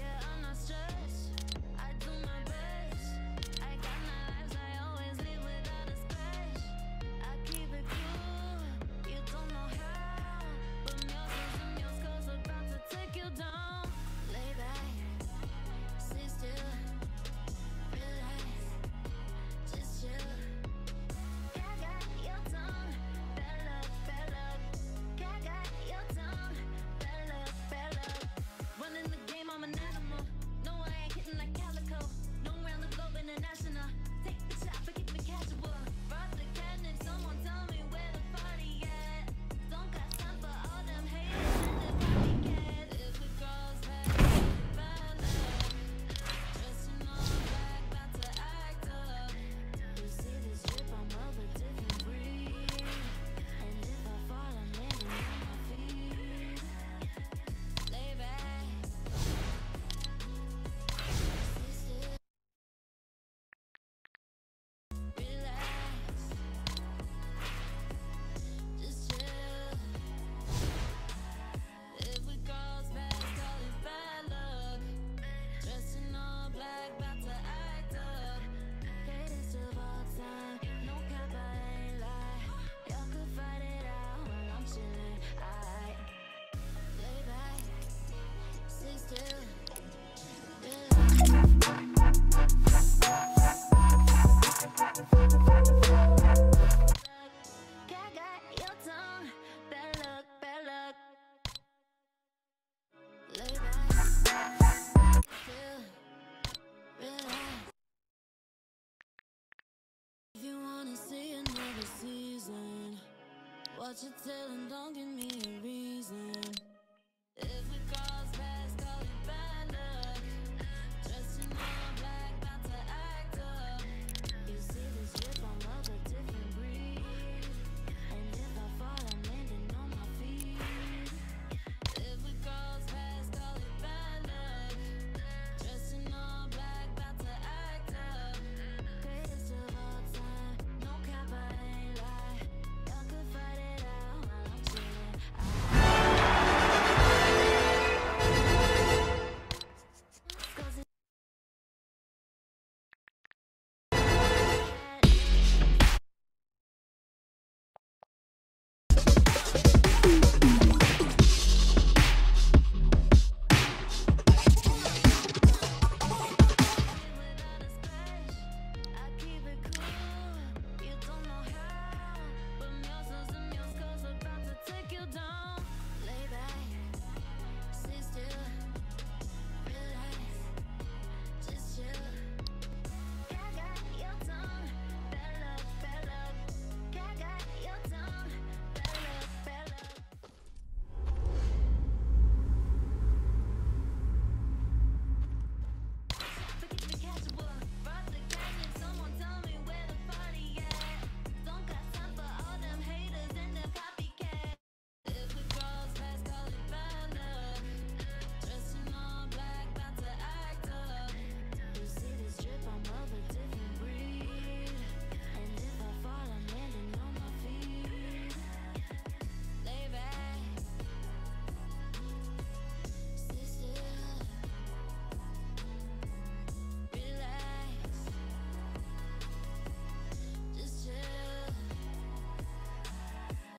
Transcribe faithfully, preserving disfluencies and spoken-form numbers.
yeah, I'm not stressed. I do my best. I got my life, I always leave without a splash. I keep it cool, you don't know how. But music and your skull's about to take you down. Lay back, sit still, relax, just chill. Gaga your tongue, bad luck, bad luck. Gaga your tongue, bad luck, bad luck. Running the game, I'm an animal. No, I ain't hitting like calico. No round the globe international. Take the shot, but keep it casual. Rock the cannon, someone tell me where the party at. Don't got time for all them haters and the copycats. If it goes bad, bad luck. Dressing all black, about to act up. You see this drip, I'm of a different breed. And if I fall, I'm landing on my feet. Lay back, sit still, relax, just chill. If we cross paths, call it bad luck. Dressing all black, about to act up. Greatest of all time, no cap, I ain't lie. Y'all could fight it out while I'm chilling. Alright, lay back, sit still, Gaga your tongue, bad luck, bad luck. Lay back, still, relax. If you wanna see another season, watch it tell and don't give me a